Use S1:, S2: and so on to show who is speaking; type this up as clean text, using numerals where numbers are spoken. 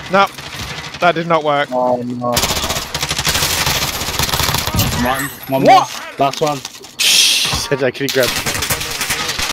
S1: No, that did not work.
S2: Oh no. One
S1: What?
S2: more. Last one.
S3: Shh, said I could grab.